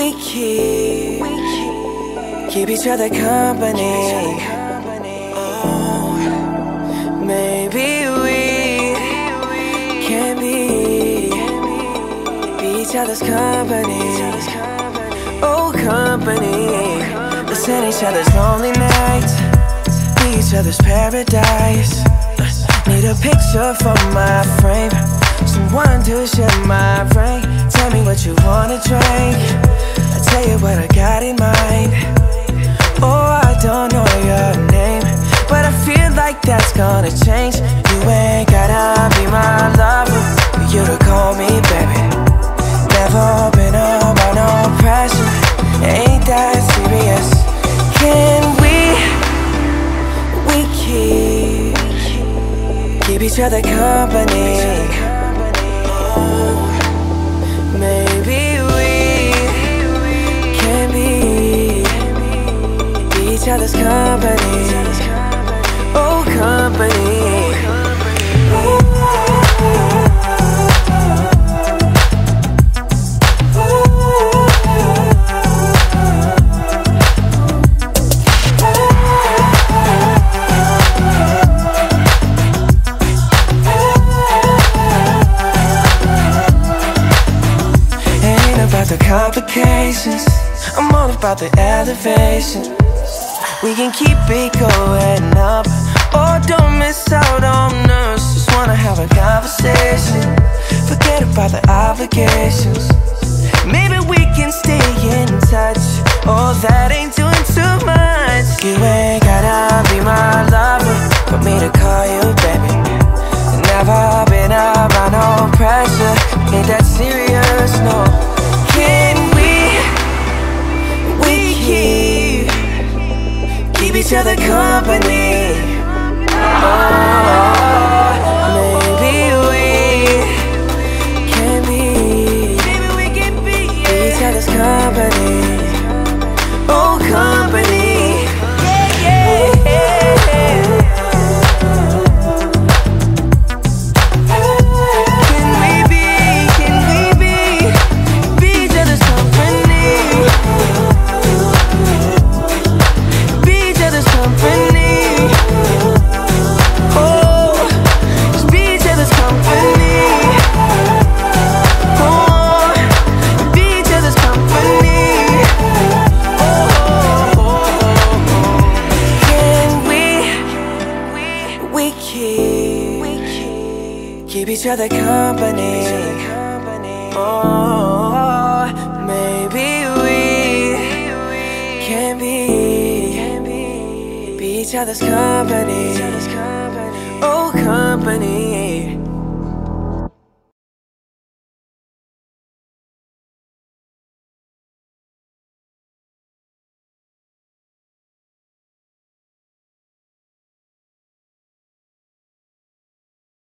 We keep each other company. Oh, maybe we can be each other's company. Oh, company. Listen each other's lonely nights, be each other's paradise. Need a picture for my frame, someone to share my brain. Tell me what you wanna drink, I'll tell you what I got in mind. Oh, I don't know your name, but I feel like that's gonna change. You ain't gotta be my lover for you to call me baby. Never been about no pressure, ain't that serious. Can we keep each other company? Oh, maybe we can be each other's company. Oh, company. The complications, I'm all about the elevation. We can keep it going up, or don't miss out on us. Just wanna have a conversation, forget about the obligations. Maybe we can stay in touch, oh that ain't doing too much. You ain't gotta be my lover for me to call you baby. Never been around no pressure, ain't that serious, no. Can we keep each other company? Oh, maybe we can be each other's company. Oh, company. Yeah, yeah. Keep each other company. Oh, maybe we can be each other's company.